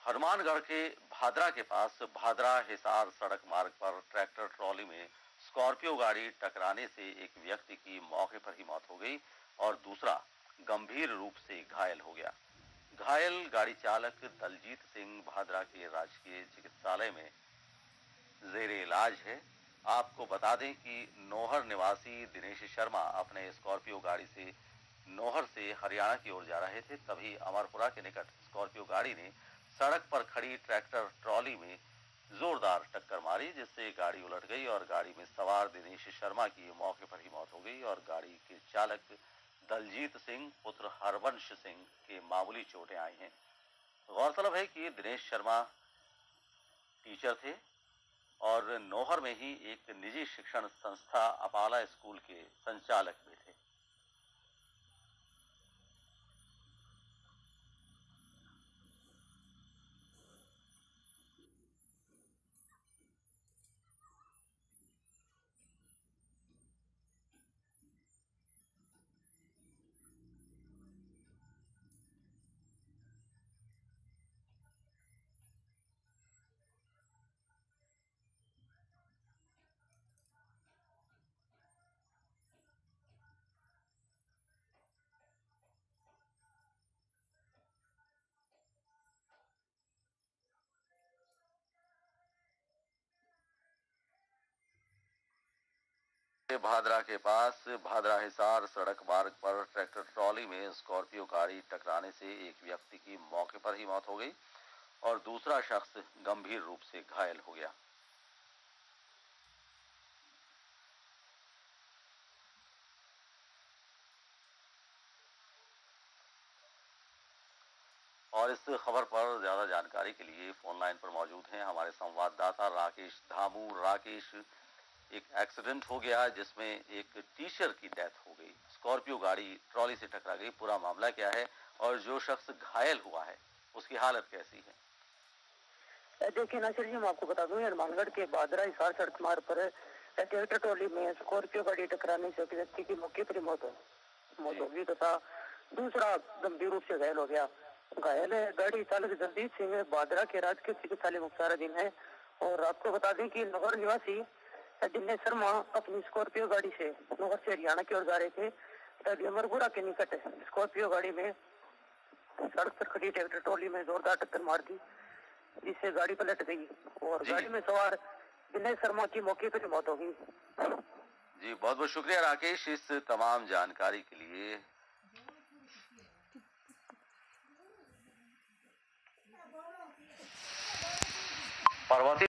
हनुमानगढ़ के भादरा के पास भादरा हिसार सड़क मार्ग पर ट्रैक्टर ट्रॉली में स्कॉर्पियो गाड़ी टकराने से एक व्यक्ति की मौके पर ही मौत हो गई और दूसरा गंभीर रूप से घायल हो गया। घायल गाड़ी चालक दलजीत सिंह भादरा के राजकीय चिकित्सालय में जेरे इलाज है। आपको बता दें कि नौहर निवासी दिनेश शर्मा अपने स्कॉर्पियो गाड़ी से नौहर से हरियाणा की ओर जा रहे थे, तभी अमरपुरा के निकट स्कॉर्पियो गाड़ी ने सड़क पर खड़ी ट्रैक्टर ट्रॉली में जोरदार टक्कर मारी, जिससे गाड़ी उलट गई और गाड़ी में सवार दिनेश शर्मा की मौके पर ही मौत हो गई और गाड़ी के चालक दलजीत सिंह पुत्र हरवंश सिंह के मामूली चोटें आई हैं। गौरतलब है कि दिनेश शर्मा टीचर थे और नौहर में ही एक निजी शिक्षण संस्था अपाला स्कूल के संचालक भी थे। भादरा के पास भादरा हिसार सड़क मार्ग पर ट्रैक्टर ट्रॉली में स्कॉर्पियो गाड़ी टकराने से एक व्यक्ति की मौके पर ही मौत हो गई और दूसरा शख्स गंभीर रूप से घायल हो गया। और इस खबर पर ज्यादा जानकारी के लिए फोन लाइन पर मौजूद हैं हमारे संवाददाता राकेश धामू। राकेश, एक एक्सीडेंट हो गया जिसमें एक टीचर की डेथ हो गई, स्कॉर्पियो गाड़ी ट्रॉली से टकरा गई, पूरा मामला क्या है और जो शख्स घायल हुआ है उसकी हालत कैसी है? देखिए नासिर जी, मैं आपको बता दूं, हनुमानगढ़ के भादरा हिसार सड़क मार्ग पर ट्रैक्टर ट्रॉली में स्कॉर्पियो गाड़ी टकराने से एक व्यक्ति की मौके पर मौत हो गई तथा दूसरा गंभीर रूप से घायल हो गया। घायल गाड़ी चालक दलजीत सिंह भादरा के राजकीय चिकित्सालय मुख्ताराधीन है। और आपको बता दें कि नगर निवासी दिनेश शर्मा अपनी स्कॉर्पियो गाड़ी से नौहर से हरियाणा की ओर जा रहे थे, तभी अमरपुरा के निकट स्कॉर्पियो गाड़ी में सड़क पर खड़ी ट्रैक्टर ट्रॉली में जोरदार टक्कर मार दी, जिससे गाड़ी पलट गई और गाड़ी में सवार दिनेश शर्मा की मौके पर मौत हो गई। जी, बहुत बहुत शुक्रिया राकेश इस तमाम जानकारी के लिए। पर्वतीय